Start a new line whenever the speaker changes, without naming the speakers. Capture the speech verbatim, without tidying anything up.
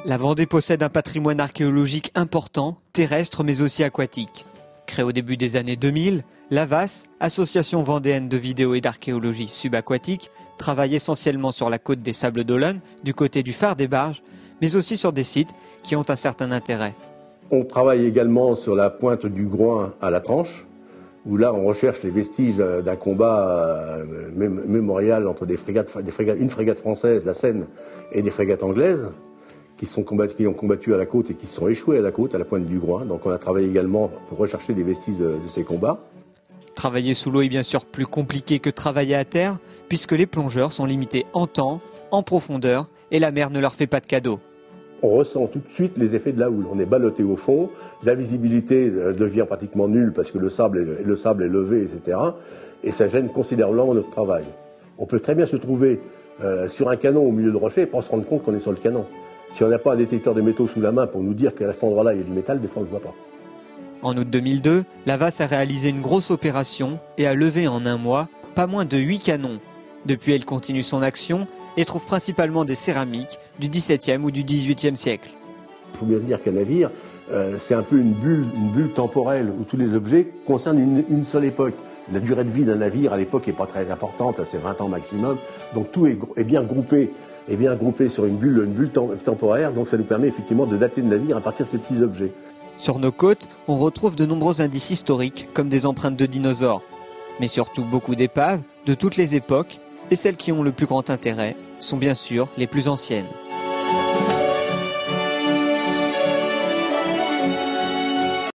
La Vendée possède un patrimoine archéologique important, terrestre mais aussi aquatique. Créée au début des années deux mille, l'A V A S, Association vendéenne de vidéo et d'archéologie subaquatique, travaille essentiellement sur la côte des Sables d'Olonne, du côté du phare des Barges, mais aussi sur des sites qui ont un certain intérêt.
On travaille également sur la pointe du Groin à la Tranche, où là on recherche les vestiges d'un combat mémorial entre des frégates, des frégates, une frégate française, la Seine, et des frégates anglaises, qui, sont combattu, qui ont combattu à la côte et qui sont échoués à la côte, à la pointe du Groin. Donc on a travaillé également pour rechercher les vestiges de, de ces combats.
Travailler sous l'eau est bien sûr plus compliqué que travailler à terre, puisque les plongeurs sont limités en temps, en profondeur, et la mer ne leur fait pas de cadeaux.
On ressent tout de suite les effets de la houle. On est ballotté au fond, la visibilité devient pratiquement nulle parce que le sable est, le sable est levé, et cetera. Et ça gêne considérablement notre travail. On peut très bien se trouver euh, sur un canon au milieu de rochers et pas se rendre compte qu'on est sur le canon. Si on n'a pas un détecteur de métaux sous la main pour nous dire qu'à cet endroit-là, il y a du métal, des fois on ne le voit pas.
En août deux mille deux, l'A V A S a réalisé une grosse opération et a levé en un mois pas moins de huit canons. Depuis, elle continue son action et trouve principalement des céramiques du dix-septième ou du dix-huitième siècle.
Il faut bien se dire qu'un navire, euh, c'est un peu une bulle, une bulle temporelle où tous les objets concernent une, une seule époque. La durée de vie d'un navire à l'époque n'est pas très importante, c'est vingt ans maximum. Donc tout est, est bien groupé, est bien groupé sur une bulle, une bulle tem temporaire. Donc ça nous permet effectivement de dater le navire à partir de ces petits objets.
Sur nos côtes, on retrouve de nombreux indices historiques comme des empreintes de dinosaures. Mais surtout beaucoup d'épaves de toutes les époques, et celles qui ont le plus grand intérêt sont bien sûr les plus anciennes.